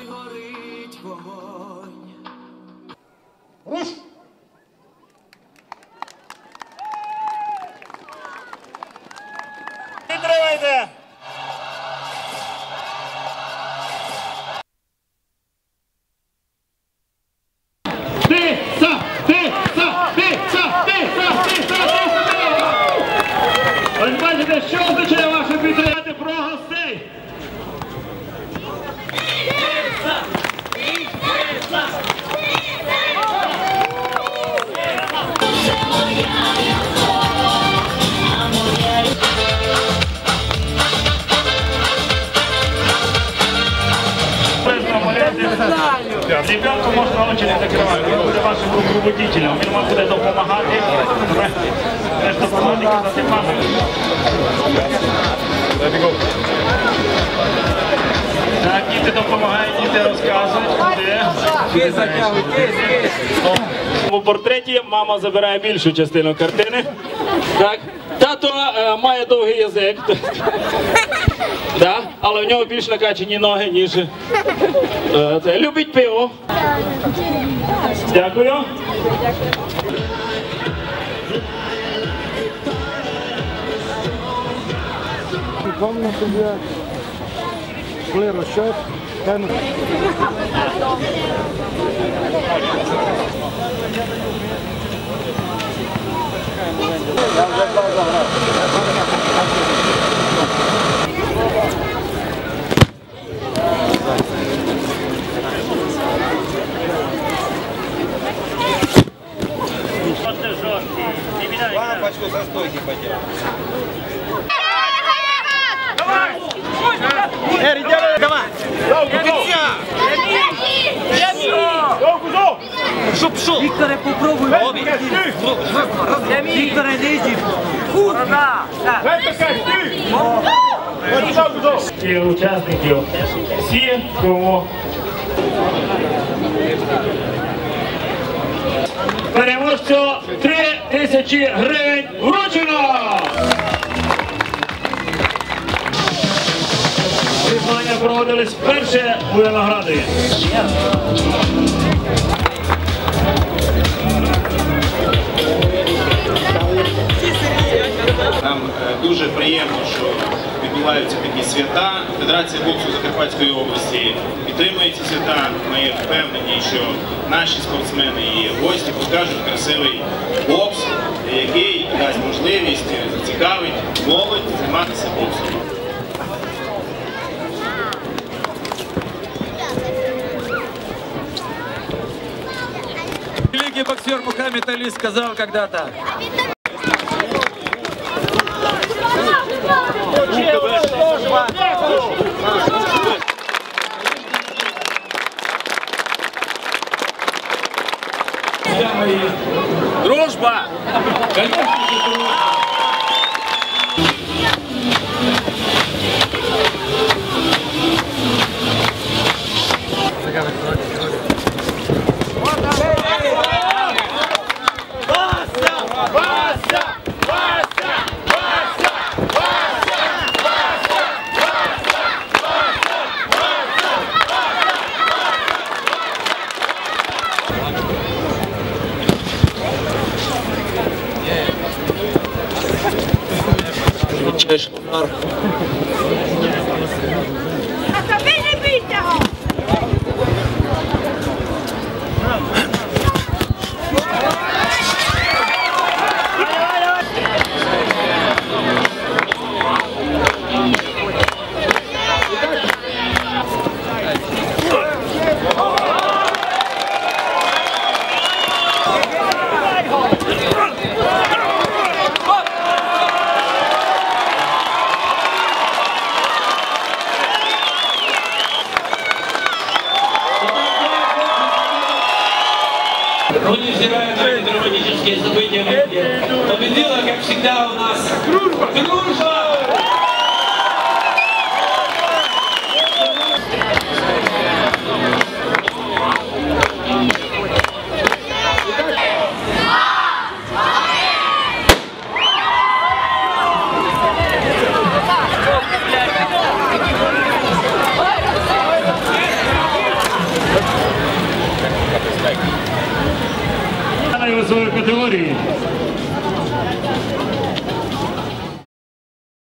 горить вогонь. Руш! Підтримайте! Ось бачите, що означає ваша підтримати про гостей. Ребенку можна очі не закривати, він буде вашим руководителем, він вам буде допомагати. Так, діти допомагають, діти розказують, куди. У портреті мама забирає більшу частину картини. Так. Тато має довгий язик, да? Але в нього більш накачані ноги, ніж любить пиво. Дякую. Помню себе, коли розчет, ten... Лампочку со стойки поделать. Давай! Шоп-шоп! Викторе, попробуй! Викторе, лезь! Борода! Всі учасників, всі, кому переможцю 3000 гривень вручено! Змагання проводились вперше у Виноградові. Нам дуже приємно, що відбуваються такі свята. Федерація боксу Закарпатської області підтримує ці свята. Ми впевнені, що наші спортсмени і гості покажуть красивий бокс, який дасть можливість зацікавить молодь займатися боксом. Великий боксер Мухаммед Али сказал когда-то: дружба! Конечно же, дружба! Но невзирая на эти драматические события, победила, как всегда, у нас дружба! вазової категорії.